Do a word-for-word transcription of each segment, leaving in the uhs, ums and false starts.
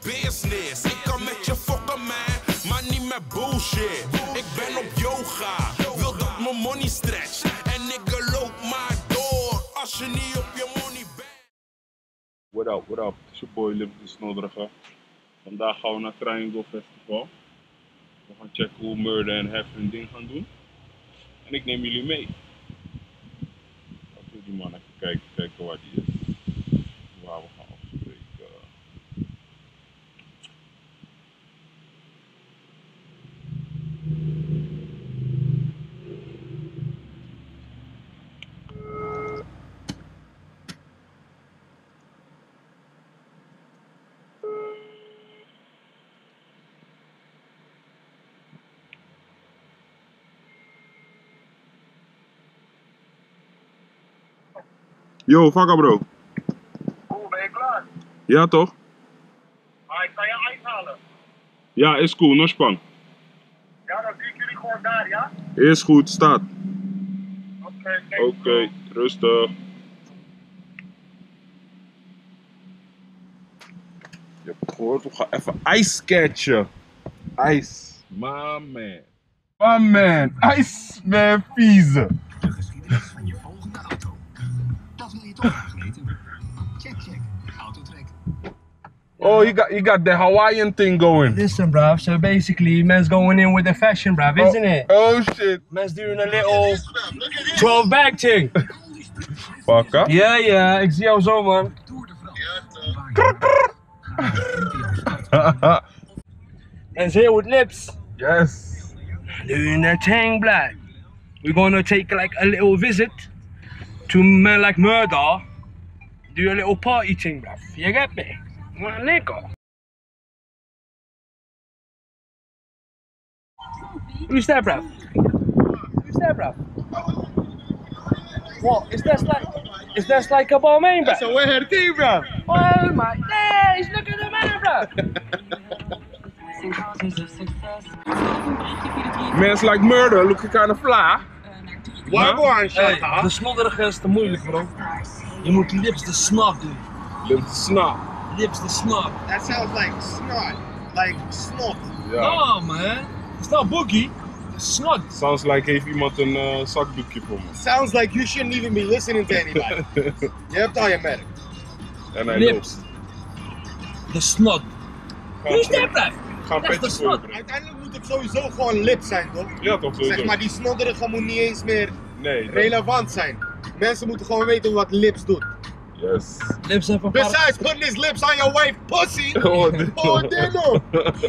business. Ik kan met je fokken, man, maar niet met bullshit. Ik ben op yoga, wil dat mijn money stretch. En ik loop maar door, als je niet op je money bent. What up, what up? Het is je boy Lip de Snodderige. Vandaag gaan we naar Triangle Festival. We gaan checken hoe Murder en Hef hun ding gaan doen. En ik neem jullie mee. Laten we die man even kijken, kijken waar die is. Waar we gaan afspreken. Yo, Vakka bro. Hoe ben je klaar? Ja toch? Ah, ik kan je uithalen. Ja, is cool, Nospang. Ja, dan zie ik jullie gewoon daar, ja? Is goed, staat. Oké, Oké, okay, rustig. Je hebt gehoord, we gaan even ijs catchen. Ice, my man. My man, Ice man Vieze. De geschiedenis van je volgende auto. Dat wil je toch graag weten? Check, check. Autotrack. Oh, you got you got the Hawaiian thing going. Listen, bruv, so basically, man's going in with the fashion, bruv, isn't oh, it? Oh shit. Man's doing a little twelve bag thing. Vakka? Ja, ja, ik zie jou zo, man. En here with Lips. Yes. Doing that thing, blood. We're gonna take like a little visit to men like Murder. Do a little party thing, bruv. You get me? What a nigga. Who's that, bruv? Who's that, bruv? What? Is that like? Is that like a Balmain, bruv? That's a weird thing, bro. Oh my days! Look at the man, bruv. Man's like Murder, looking kind of fly. Wagwan, Hey, de snodderige is te moeilijk, bro. Je moet Lips de snot doen. Lips snap. Lips de snot. That sounds like snot. Like snot. Ja. No, man. It's not boogie. It's snot. Sounds like heeft iemand een uh, zakdoekje voor me. Sounds like you shouldn't even be listening to anybody. Je hebt al je merk. En hij Lips. loopt. De snot. Gaan Wie is petje- dat, bruv? Gaan Dat is petje de voor je, snot. bro. Uiteindelijk moet het sowieso gewoon lip zijn, toch? Ja toch, sowieso. Zeg maar, die snodderige moet niet eens meer Nee, dat- relevant zijn. Mensen moeten gewoon weten wat lips doet. Yes. Lips even een paar... Besides putting his lips on your wife pussy. Oh, dit- Oh, Dino.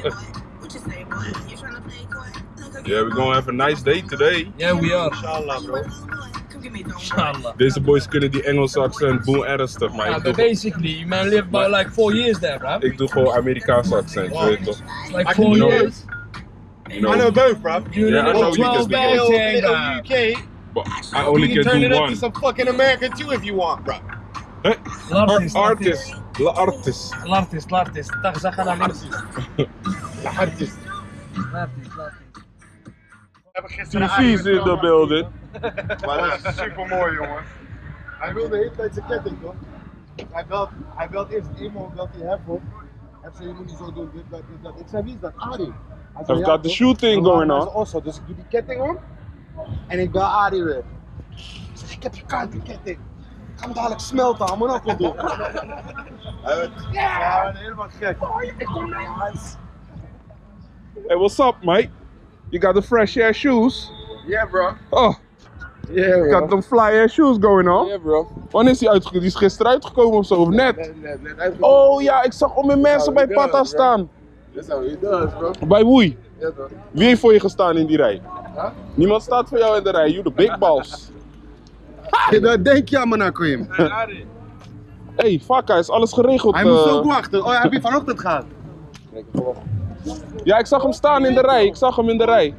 Yeah, we're gonna have a nice day today. Yeah, we are. Inshallah, bro. Inshallah. Deze boys kunnen die Engelse accent boel ernstig, maar Yeah, ik but doe, basically, man lived by like four years there, bruv. ik doe gewoon Amerikaanse accent, Wow. weet je toch? It's like I four can know years. You I know know, both, bro. You Yeah, I need know a you can twelve speak bag Little, thing, little bruv. U K. but I only You can can turn do it up one. to some fucking American too if you want, bro. Huh? L'artist, Ar- Artist, la artist. L'artist, l'artist. Dag, zeg naar links. Artist. L'artist, l'artist. We hebben gisteren T V's in the building. Maar dat is super mooi, jongen. Hij wilde de hele tijd zijn ketting, toch? Hij belt, hij belt eerst eenmaal, belt hij hef op. Hij zei, je moet niet zo doen, dit, dat, dit, dat. Ik zei, wie is dat? Adi. Hij zei, I've got the toch? shooting We waren going naar on. zijn osso, dus ik doe die ketting om. En ik bel Adi weer. Ik zeg, ik heb je kaart, die ketting. Ik ga hem dadelijk smelten, aan mijn okkel doen. Hij werd, ja, hij werd helemaal gek. Oh, ik kom naar huis. Hey, what's up, mate? You got the fresh air shoes? Yeah, bro. Oh, Yeah, you got them fly air shoes going on? Yeah, bro. Wanneer is die uitgekomen? Die is gisteren uitgekomen of zo, of net? Net, net, net uitgekomen. Oh ja, ik zag om meer mensen bij how he Pata does, bro. staan. That's how he does, bro. Bij Woei. Ja, toch? Wie heeft voor je gestaan in die rij? Huh? Niemand staat voor jou in de rij, you the big balls. Dat denk je aan me naar Quim. Hey, Vakka, is alles geregeld? Hij moest eh? ook wachten. Oh, heb je vanochtend gehad? Ja, ik zag hem staan in de rij, ik zag hem in de rij.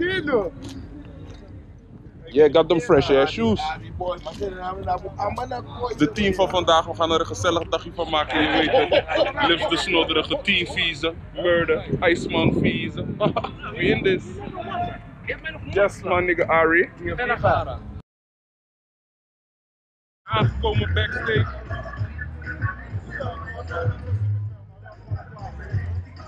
Yeah, got them fresh air shoes. De team van vandaag, we gaan er een gezellig dagje van maken, je weet het. Lips de snodderige, team Vieze, Murder, Iceman Vieze. We in this. Yes, my nigga Ari. Aangekomen backstage.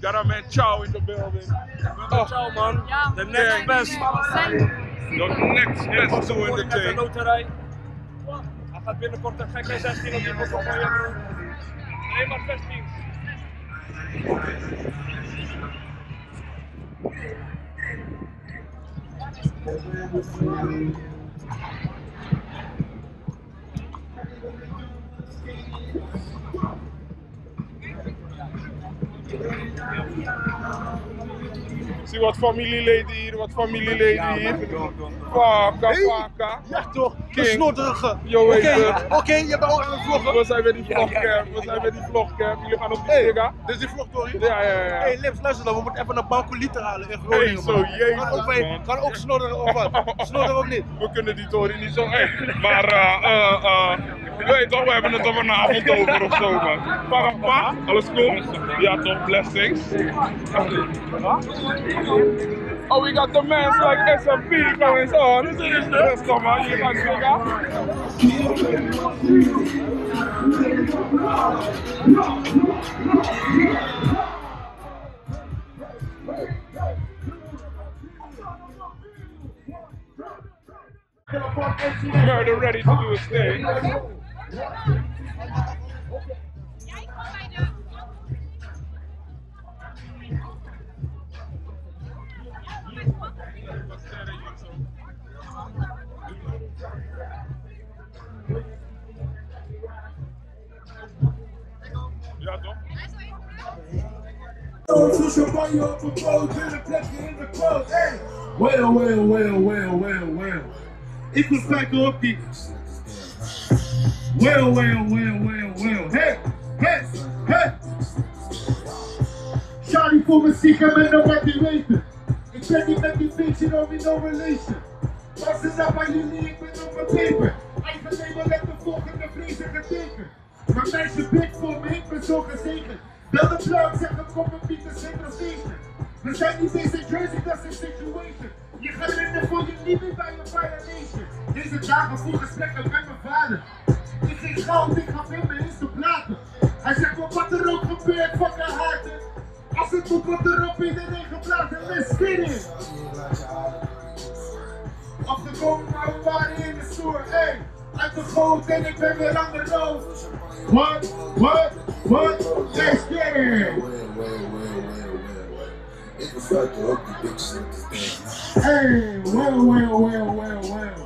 got our man Chow in the building. Oh, ciao man. Ja, The next best. Zijn, The next best two in the Met de thing. loterij. Hij gaat binnenkort een gekke zestien op die boek van je doen. Nee, maar zestien. Zie wat familieleden hier, wat familieleden hier. Vaka, vaka. Ja toch, de King. snodderige. Yo, weet Oké, je. oké, je bent ook aan het vloggen. We zijn bij die vlogcam, we zijn bij die vlogcam. Jullie gaan op die Hey, digga. dit is die vlog, Tori? Ja, ja, ja. Hey, Lips, luister dan, we moeten even een banco liter halen in Groningen, Hey, zo, man. jezus, Kan ook, bij- man. kan ook snodderen of wat? Snodderen of niet? We kunnen die Tory niet zo echt. Maar eh, eh, eh, je weet toch, we hebben het er vanavond over of zo, man. Parapa, alles cool? Ja toch, blessings. Oh, we got the man's like S M P going on. Yes, come on, you got nigga. Murder ready to do his thing. Ja toch? Zo champagne op een boot, in een plekje in de boot. Hey! Well, well, well, well, well, well. Ik wil kijken op die. Well, well, well, well, well. Hey, hey, hey. Charlie voor mijn zieken met nog wat die weten. Ik ben niet met die bitch, no me no relation. Was het nou bij jullie, ik ben op mijn paper. Eigen label met de volgende vlezen getekend. Maar meisje big voor me, ik ben zo gezegend. Bel de plug, zeg een kop en Pieter Central Station. We zijn niet eens in Jersey, dat is een situation. Je gaat rennen voor je niet meer bij een violation. Deze dagen voor gesprekken met mijn vader. Ik ging goud, ik ga filmen in zijn bladen. Hij zegt me wat er ook gebeurt, fuck een harten. Als het moet wat erop iedereen geblazen, let's get it. Afgekomen, maar we waren in de stoer, hey. Uit de goot en ik ben weer aan de rood. What, what, what, let's get it. Hey, well, well, well, well, well.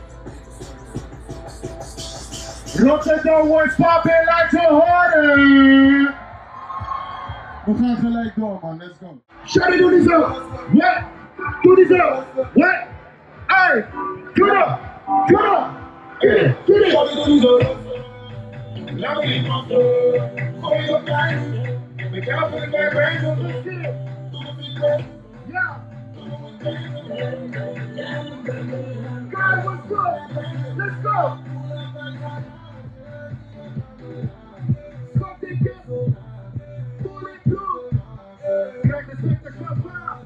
Rotterdam wordt popping uit de horen. We gaan gelijk door, man. Let's go. Shawty, doe die zo. What? Doe die zo. What? Hey, get up. Get up. Get it. Get it. Shawty, doe die zo. Laat me niet van door. Gooi je op mij. Ik ga voor de bij bij. Let's get it. Doe de video. Ja. Guys, what's good? Let's go. Something good. Pull it through. Kijk eens met de kappa.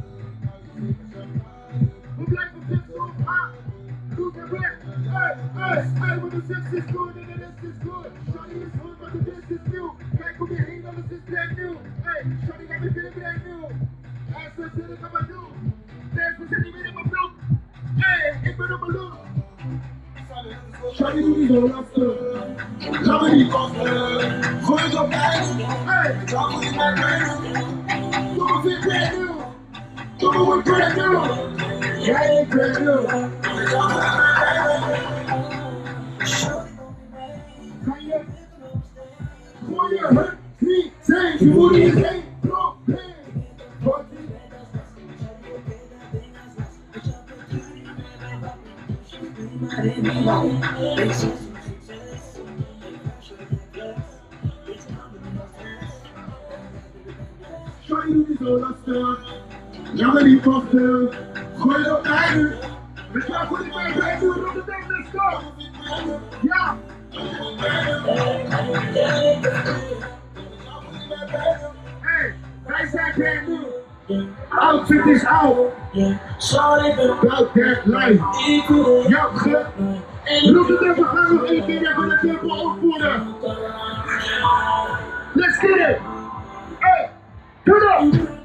We blijven fit zo hard. Doe de weg. Hey, hey, hey, want de seks is good en de rest is good. Shawty is good, maar de rest is nieuw. Kijk om je heen, alles is brand new. Hey, Shawty gaat me feeling brand new. Hij zegt, dit gaan we doen. We zijn niet meer in mijn broek. Hey, ik ben op mijn look. Shawty doe niet zo lastig. Gaan we niet kosten. Gooi het op mij. Hey, ik ga voor die man brand new. Doe me weer brand new. Doe me weer brand new. Jij bent brand new. Ga je? Gooi je hut, drie, twee, je moet niet geen probleem. Wat die? Shawty doe niet zo lastig. Ja, maar niet wachten. Gooi je op mij nu. We gaan voor die bij bij doen. Rotterdam, let's go. Ja. Hey, wij zijn brand new. Outfit is out. About that life. Ja, goed. Rotterdam, we gaan nog één keer even de tempo opvoeren. Let's get it. Hey, turn up.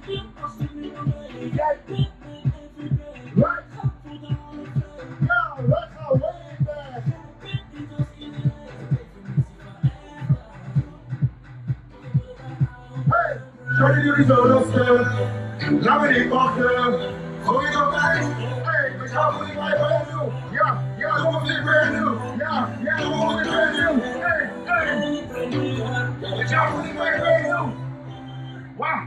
jij niet. Right? Ja, wij gaan way back. Hey, shorty doe niet zo rustig. Laat me niet wachten. Gooi je erbij. Hey, ik ga voor die mij brand new. Ja, ja, kom op dit brand new. Ja, ja, kom op dit brand new. Hey, hey. Ik ga voor die mij brand new. Wauw.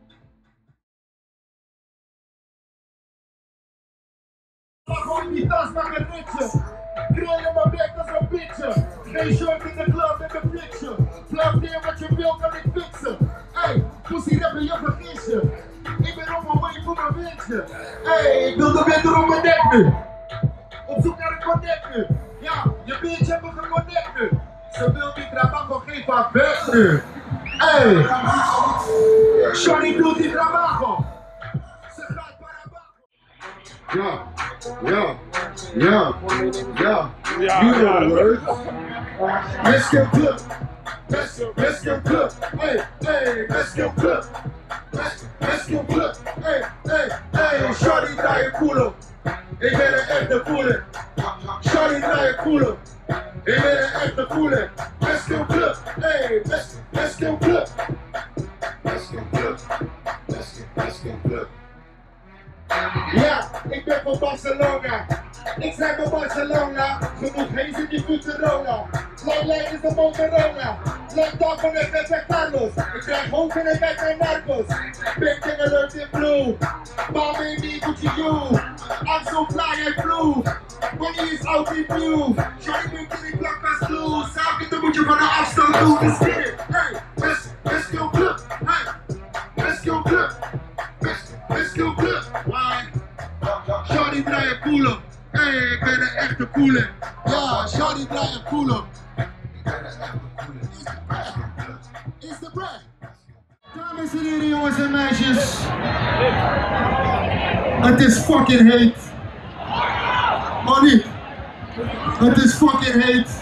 Gooi die tas naar een ritje. Krijgen mijn bek als een bitje. Geen shirt in de club met een picture. Vlak neer wat je wil kan ik fixen. Hey, pussy rapper je vergis je. Ik ben op mijn way voor mijn winstje. Hey, ik wil de winter op mijn nek nu. Op zoek naar een connect nu. Ja, je bitch heeft me geconnect nu. Ze wil die trabajo, geef haar weg nu. Hey, Shorty doet die trabajo. Ze gaat para abajo. Ja, ja, ja, ja. Ja, You know ja. the word. Let's go club. Let's, let's go club. Hey, hey, let's go club. Let's, let's go club. Hey, hey, hey, Shorty draai je culo. Ik ben een echte voelen. Shorty draai je culo. Ik ben een echte voelen. Let's go club. Hey, let's, let's go club. Let's go club. Let's go, let's go club. Ja, ik ben van Barcelona. Ik zei van Barcelona. Genoeg hees in die Futurona. Lang lijn is de Motorola. Lang dag van het met Carlos. Ik krijg hoofd in het met mijn Narcos. Big thing alert in blue. Mama in me, Gucci you. I'm so fly and blue. Money is out in blue. Shorty moet in die plak als blue. Samen dan moet je van de afstand doen. Let's get it. Hey, let's, let's go club. Hey, let's go club. Let's, let's go club. Why? Shorty draai je culo. Hey, ik ben een echte koele. Ja, Shorty draai je culo. Is de bread. Dames en heren, jongens en meisjes. Het is fucking heet. Oh niet. Het is fucking heet.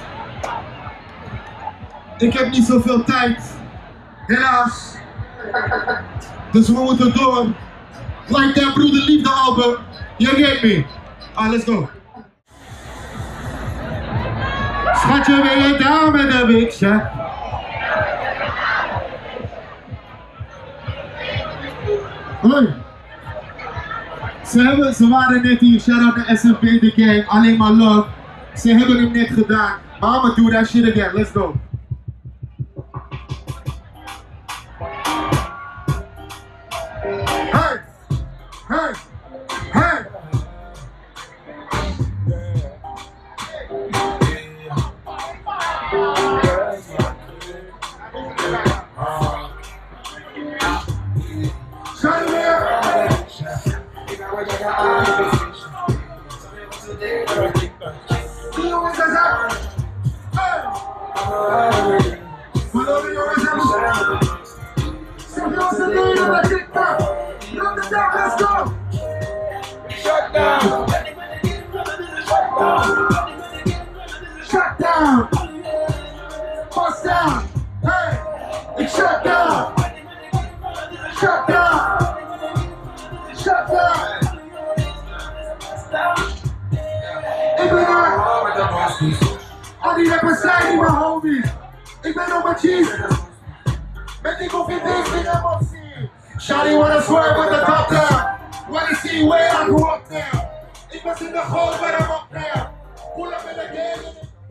Ik heb niet zoveel tijd. Helaas. Dus we moeten door. Like that Broeder Liefde album. You get me? Ah, let's go. Schatje, ben je down met de wiksje? Hoi. Ze, hebben, ze waren net hier, shout out naar S M P, de gang, alleen maar love. Ze hebben hem net gedaan. Maar I'ma do that shit again, let's go. Hey! Hey! Hey! Shut down! Shut down! Bust down! Hey! It's shut down! Shut down! Shut down! Ik ben er! Al die rappers zijn niet mijn homies. Ik ben op mijn cheese. Met die koffie deze in emotie. Shawty wanna swerve with the top down. Wanna see where I grew up now. Ik was in de goal, but I'm up now. Pull up in the game.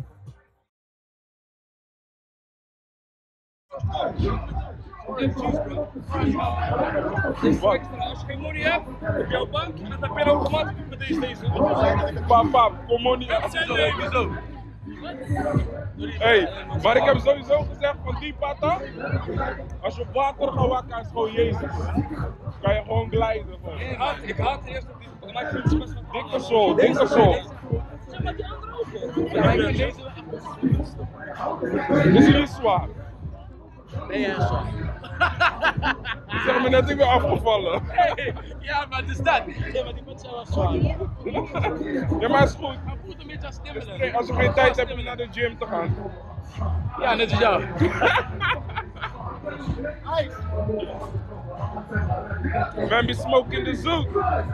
Wat? Als je geen money hebt op jouw bank, dan heb je automatisch met deze deze. Pap, pap, kom maar niet af. Sowieso. Hey, maar ik heb sowieso gezegd van die pata, als je op water gaat wakker is gewoon Jezus. Kan je gewoon glijden gewoon. Ik had, ik had eerst op die, maar ik vind het best wel Dikke sol, dikke sol. Zeg maar die andere ook. Ja, maar ik vind deze Is jullie zwaar? nee, ja, zo. Ik zeg me net, ik ben afgevallen. Hey, ja, maar het is dat. Nee, maar die moet zijn wel zwaar. Ja, maar is goed. Hij voelt een beetje als Timberland. Als je geen tijd hebt om naar de gym te gaan. Ja, net als jou. Man be smoking the zoo.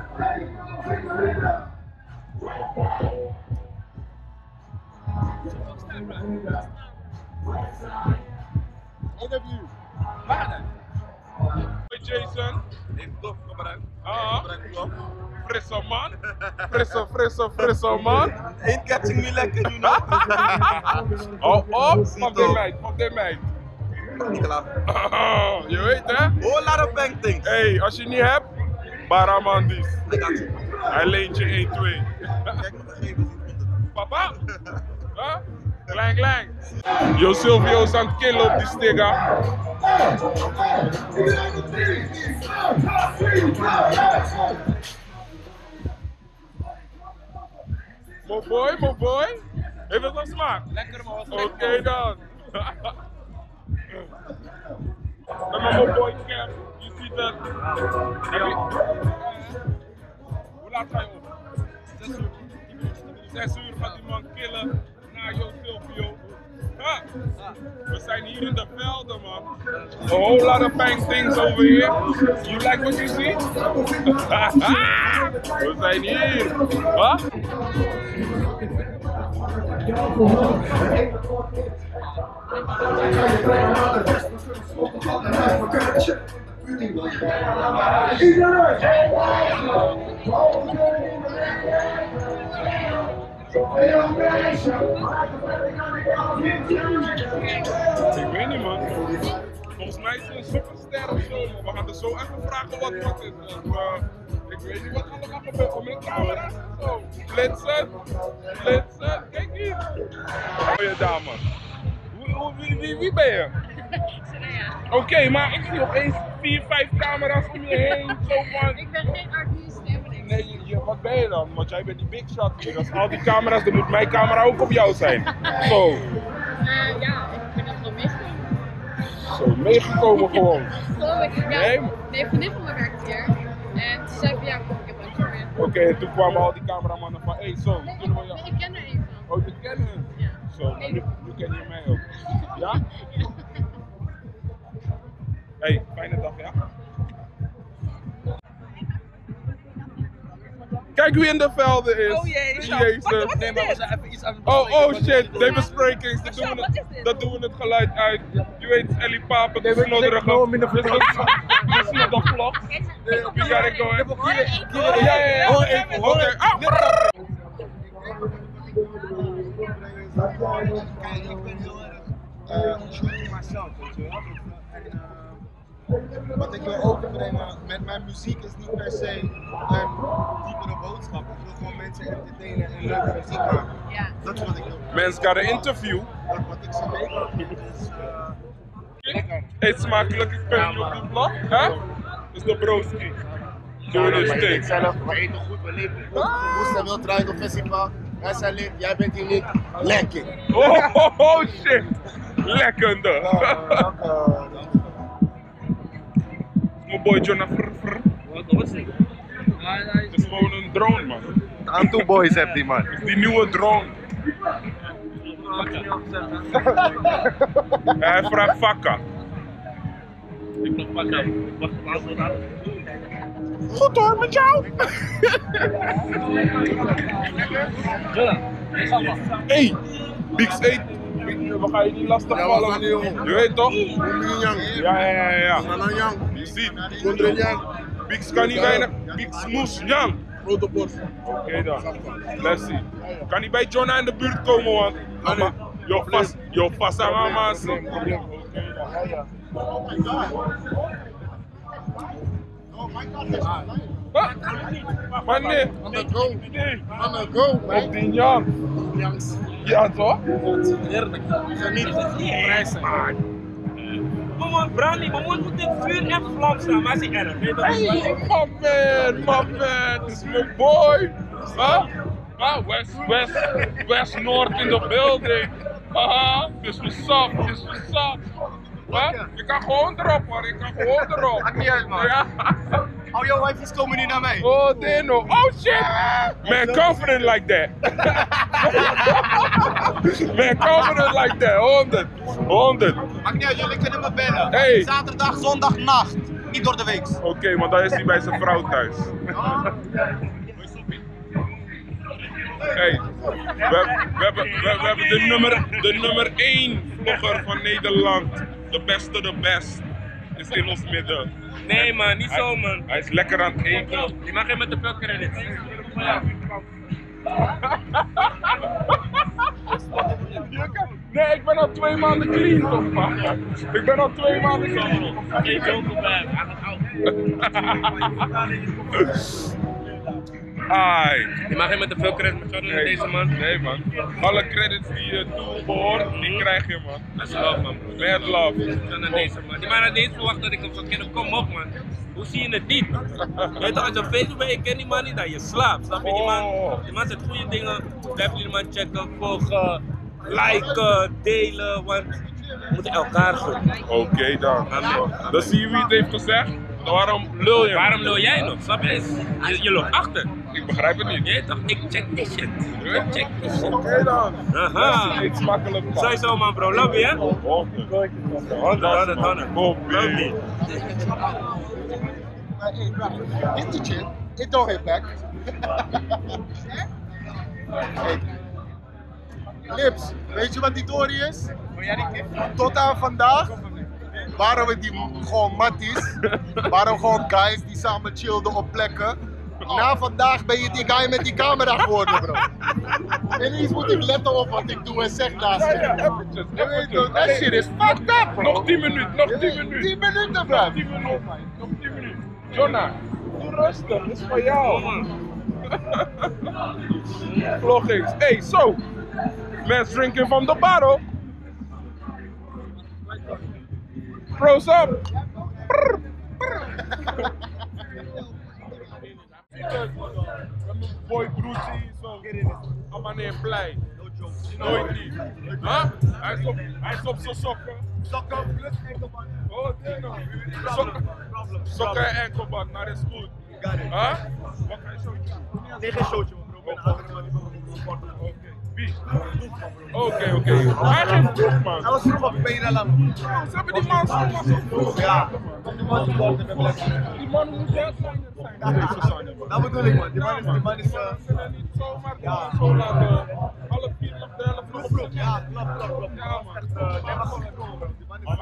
Interview. Hey Jason. Heeft tof gebruikt. Ah, Tof. frisse man. Frisse, frisse, frisse man. Ain't catching me lekker, you know. Oh, oh, pak die meid, pak die meid. Niet klaar. Oh, je weet hè? Whole lot of bang things. Hey, als je niet hebt, Baramandis. I got you. Hij leent je één twee. Kijk nog even zien. Papa? Huh? Klein, klein. Yo, Silvio is aan het killen op die stigga. Mo boy, mo boy. Heeft het wel smaak? Lekker man. Oké okay, dan. Met mijn mo boy cap. Je ziet het. Heb je... Hoe laat ga je op? Zes uur. Zes uur gaat die man killen. Naar Yo Silvio. Huh? We zijn hier in de velden, man. A whole lot of bang things over here. You like what you see? We zijn hier. Wat? Ik weet niet, man. Volgens mij is hij een superster of zo, maar we gaan er zo even vragen wat wat is. Dus, uh, ik weet niet wat allemaal gebeurt op mijn camera. Zo, flitsen, flitsen, kijk hier. Mooie dame. Wie, wie, wie, wie ben je? Oké, okay, maar ik zie opeens vier, vijf camera's om je heen. Zo van... Ik ben geen artiest, helemaal niks. Nee, je, je, wat ben je dan? Want jij bent die big shot hier. Als al die camera's, dan moet mijn camera ook op jou zijn. Zo. Uh, ja, ik ben er gewoon meegekomen. Zo, meegekomen gewoon. Gewoon, ik, ja, Nee, nee, vriendin van me werkt hier. En toen zei ik, ja, kom ik heb een tour in. Oké, okay, en toen kwamen al die cameramannen van, hé, hey, zo, Nee, kunnen we ik, jou... nee, ik ken er een van. Oh, je kent hem? Ja. Zo, maar nu, nu ken je mij ook. Ja? Hé, hey, fijne dag, ja? Kijk wie in de velden is. Oh jee, Jezus. Wat, wat Nee, maar we zijn even iets aan het Oh, bespreken. oh shit, de besprekings. Dat doen, we wat is het, dit? dat doen we het geluid uit. Je weet, Ellie Papa, de snodderige. Dit is een snoddervlog. We gotta go in. Ja, ja, ja. Hoor even, hoor Oké. even. Ah, Kijk, ik ben heel erg uh, true to myself, weet je wel. En, uh, wat ik wil overbrengen met mijn muziek is niet per se een diepere boodschap. Ik wil gewoon mensen entertainen en leuke muziek maken. Ja. Dat is wat ik wil. Men's got an interview. Dat wat ik ze mee kan geven is uh, Eet smakelijk, ik ben hier op die vlog. Hè? Dat is de broski. Doe je dus steeds. zelf, we eten goed, we leven goed. Woesta wil Triangle Festival. Wij zijn lid, jij bent hier lid. Lekker. Oh, oh, oh shit. Lekkende. Mijn boy Jonathan. Wat was het? Het is gewoon een drone, man. Aan two boys heb die man. Het is die nieuwe drone. Hij vraagt vakka. Ik nog pakken. Ik wacht op alles wat Goed hoor, met jou. Hey, Bix eet. We gaan je niet lastig vallen. Je weet toch? Ja, ja, ja, ja. Je ziet. Bix kan niet weinig. Bix moes, Jan. Grote borst. Oké okay, dan. Let's see. Kan niet bij Jonna in de buurt komen, man. Mama, yo vast, yo vast aan mama. Oké dan. Oh my god. Oh my god. Huh? Maar nee. On the go. Nee. On the go, man. Op die Jan. Jangs. Ja toch? heerlijk. Geniet. Prijzen. Mama, Brandy, mijn mond moet in vuur en vlam staan, maar is niet erg. Nee, dat is Hey, my man, my man, this is my boy. Huh? Huh? West, West, West North in the building. Haha, this was up, this was up. Huh? Je kan gewoon erop, man, je kan gewoon erop. Maakt niet uit, man. Ja. Al jouw wijfjes komen nu naar mij. Oh, Dino. Oh shit. Man, confident like that. Man, confident like that. honderd. honderd. Maakt niet uit, jullie kunnen me bellen. Hey. Zaterdag, zondag, nacht. Niet door de week. Oké, okay, want dan is hij bij zijn vrouw thuis. Hey, we, we, hebben, we, we hebben de nummer, de nummer één vlogger van Nederland. De beste, de best. Is in ons midden. Nee man, niet zo man. Hij is lekker aan het eten. Je mag geen met de veel credits. Nee, ik ben al twee maanden clean toch man. Ik ben al twee maanden clean. Geen joke bij, hij gaat oud. Ai. Je mag geen met de veel credits, maar zo doen Nee, deze man. Nee man. Alle credits die je toebehoort, die krijg je man. Dat is love man. Mad love. Zo naar deze man. Die man had niet eens verwacht dat ik hem zou kennen. Kom op man. Hoe zie je het diep? Je weet toch, als je op Facebook bent, je kent die man niet, dan je slaapt. Snap je? Die man, die man zegt goede dingen. Blijf die man checken, volgen, liken, delen. Want we moeten elkaar gunnen. Oké okay, dan. Dan zie je wie het heeft gezegd. Waarom lul je? Waarom lul jij nog? Snap je? Je, je loopt achter. Ik begrijp het niet. Nee toch? Ik check die shit. Ik check die shit. Oké okay, dan. Aha. Eet smakelijk man. Sowieso man bro. Love je hè? honderd. honderd, honderd. Love me. Dit is chill. It don't hit back. Hey. Lips, weet je wat die Tory is? Tot aan vandaag waren we die gewoon matties, waren we gewoon guys die samen chillden op plekken. Na vandaag ben je die guy met die camera geworden bro. En eens moet ik letten op wat ik doe en zeg naast je. Ja, ja, eventjes, eventjes. That shit is fucked up bro. Nog tien minuten, nog tien minuten. tien minuten bro. Nog tien minuten, nog tien minuten. Jonah, doe rustig, dit is voor jou. Vloggings. Hey, so. Let's drinking from the bottle. Pros up. Brr, brr. Boy Brucey, zo. Allemaal neer blij. Nooit niet. Huh? Hij is op, hij is op zijn sokken. Sokken plus enkelband. Oh, Dino. Sokken, sokken en enkelband, maar dat is goed. Huh? Wat ga je showtje? Nee, geen showtje man bro. Ik ben een andere man die wil sporten. Oké. Wie? Oké, oké. Hij geeft vroeg man. Hij was vroeg op P N L. Ze hebben die man zo vroeg. Ja. Die man is geworden met Black. Die man moet juist zijn. Dat bedoel ik man. Die man is, die man is uh, niet zomaar ja. Zo laten half vier nog de helft vroeg vroeg. Ja, klopt, klopt, klopt. Ja man. Echt, uh, nee, maar gewoon gewoon. Die man is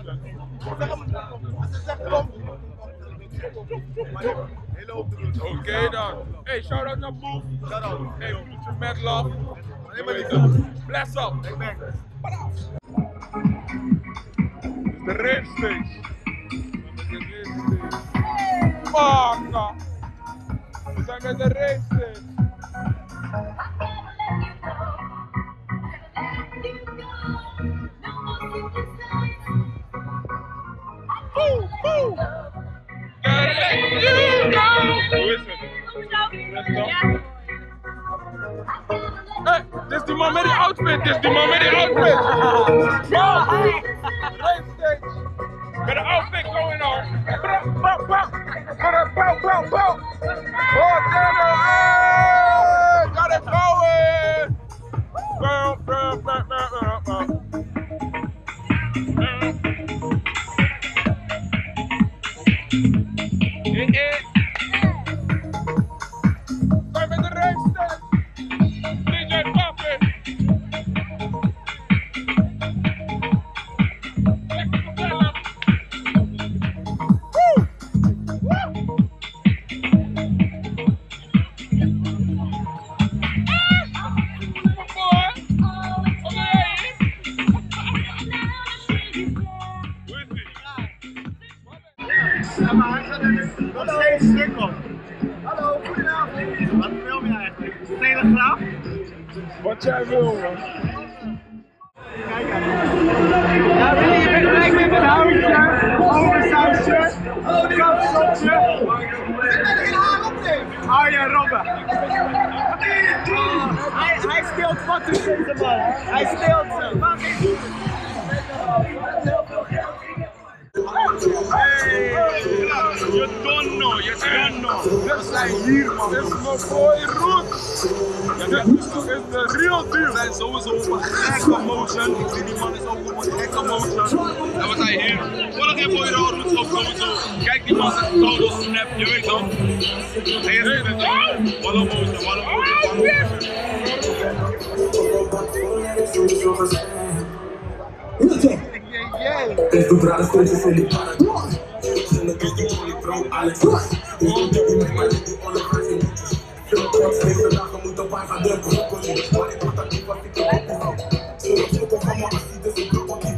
hele hoop te doen. Oké okay, dan. Hey, shout out naar Boef. Shout out. Hey, Future Mad Love. Helemaal niet. Bless up. Ik ben. De rave stage. Fuck. We zijn met de rave stage. Boe, boe. Gotta let you go. Hoe is het? Ja. Hey, dit is die man met die outfit, dit is die man met die outfit. Wow. Rave stage. Met een outfit going on. Pow, pow, pow. Pow, pow, pow. Oh, damn. Hey, got it going. Pow, pow, pow, pow, pow. Hey, hey. Wij met de rave stage. D J Papi. Lekker gezellig. Woe! Woe! Ja, maar hij gaat er nog steeds stuk op. Hallo, goedenavond. Wat film je eigenlijk? Telegraaf? Wat jij wil, man. Kijk even. Ja, wil je bent gelijk met een houtje, oversausje, kapsopje. Ik ben geen haar opnemen. Hou je Robben. Hij, hij steelt foto's in de man. Hij steelt ze. Mag ik? Hey, you don't know. Je wij hier, man. Dit is mijn boy Roet. Dit is de real deal. We zijn sowieso op een gekke motion. Ik zie die man is ook op een gekke motion. En we zijn hier. Vorig jaar boy Roet ook sowieso. Kijk die man zegt dodo snap, je weet toch? Hij is in het Wallo motion, wallo motion, wallo motion. Es tu brother stretches in the paradox. In the big only bro Alex. We don't do it, man. We all the crazy. Veel trots, deze dagen moeten wij gaan de broccoli. Maar ik moet dat niet wat ik heb opgehaald. Zullen we foto van me als die dus een krokodil.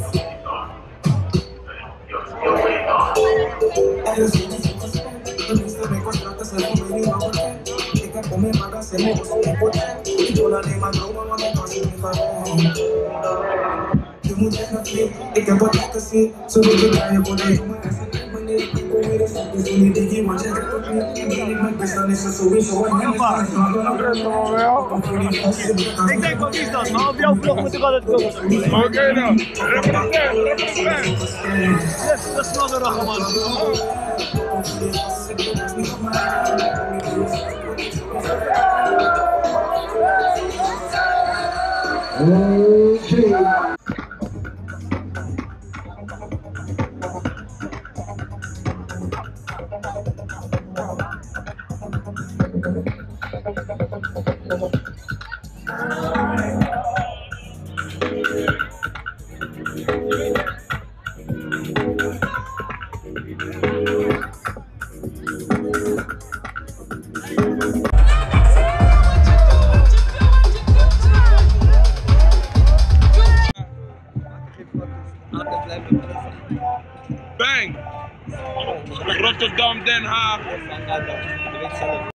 Er is niet zo gesprek. De meeste winkelstraten zijn voor mij niet maar bekend. Ik heb om mijn magas en mijn zo impotent. Ik wil alleen maar dromen, maar ik was er niet van. Je moet echt naar vliegen, ik heb wat lekker zien. Zo wil je draaien voor de jongen. Wanneer ik kom weer eens op, is niet diggie, want je zegt het niet. Ik ben niet mijn best, dan is het sowieso een hele vraag. Ik denk, wat is dat? Maar op jouw vlog moet ik altijd komen. Oké dan, represent, represent. Yes, dat is wel de rach, man. Bang! Rotterdam, Den Haag.